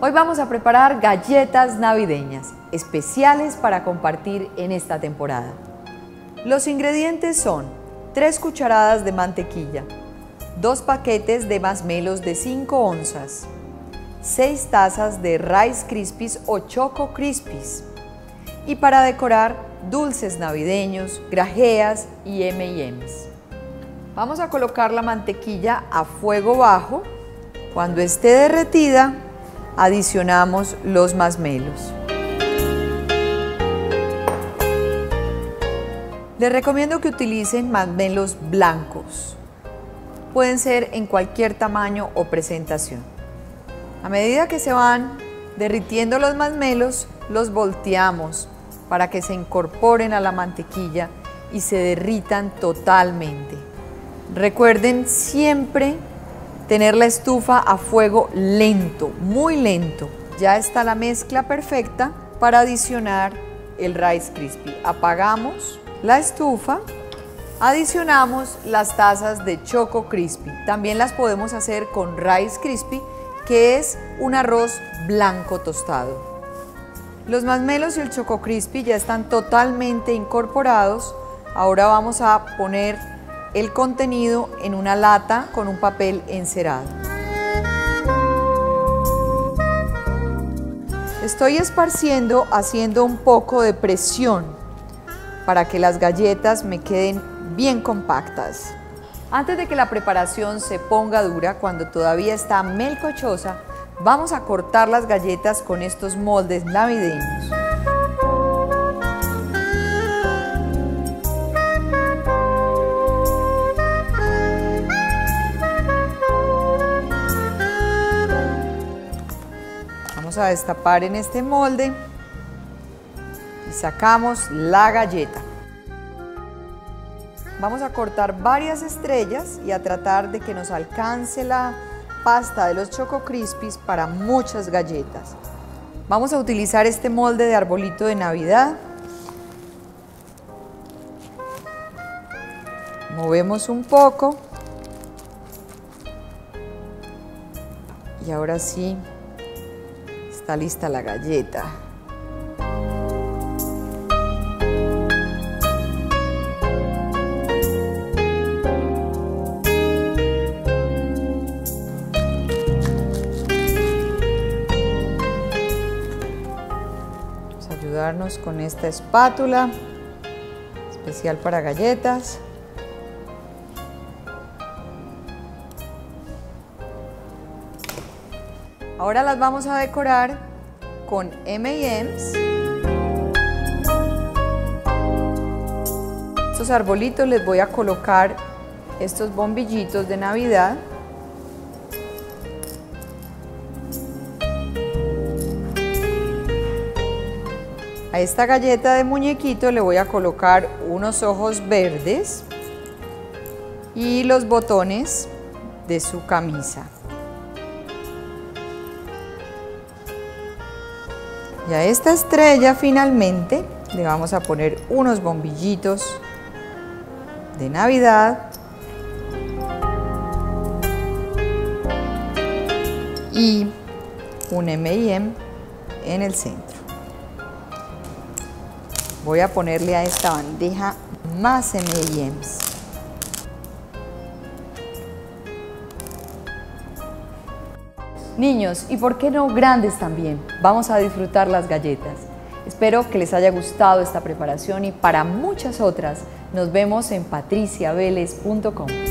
Hoy vamos a preparar galletas navideñas, especiales para compartir en esta temporada. Los ingredientes son 3 cucharadas de mantequilla, 2 paquetes de masmelos de 5 onzas, 6 tazas de Rice Krispies o Choco Krispies y para decorar dulces navideños, grajeas y M&M's. Vamos a colocar la mantequilla a fuego bajo. Cuando esté derretida, adicionamos los masmelos. Les recomiendo que utilicen masmelos blancos. Pueden ser en cualquier tamaño o presentación. A medida que se van derritiendo los masmelos, los volteamos para que se incorporen a la mantequilla y se derritan totalmente. Recuerden siempre tener la estufa a fuego lento, muy lento. Ya está la mezcla perfecta para adicionar el Rice Krispie. Apagamos la estufa, adicionamos las tazas de Choco Krispie. También las podemos hacer con Rice Krispie, que es un arroz blanco tostado. Los masmelos y el Choco Krispie ya están totalmente incorporados. Ahora vamos a poner el contenido en una lata con un papel encerado. Estoy esparciendo haciendo un poco de presión para que las galletas me queden bien compactas. Antes de que la preparación se ponga dura, cuando todavía está melcochosa, vamos a cortar las galletas con estos moldes navideños. Vamos a destapar en este molde y sacamos la galleta. Vamos a cortar varias estrellas y a tratar de que nos alcance la pasta de los Choco Krispies para muchas galletas. Vamos a utilizar este molde de arbolito de Navidad. Movemos un poco y ahora sí está lista la galleta. Vamos a ayudarnos con esta espátula especial para galletas. Ahora las vamos a decorar con M&M's. Estos arbolitos les voy a colocar estos bombillitos de Navidad. A esta galleta de muñequito le voy a colocar unos ojos verdes y los botones de su camisa. Y a esta estrella finalmente le vamos a poner unos bombillitos de Navidad y un M&M en el centro. Voy a ponerle a esta bandeja más M&M's. Niños, y por qué no grandes también, vamos a disfrutar las galletas. Espero que les haya gustado esta preparación y para muchas otras nos vemos en patriciavelez.com.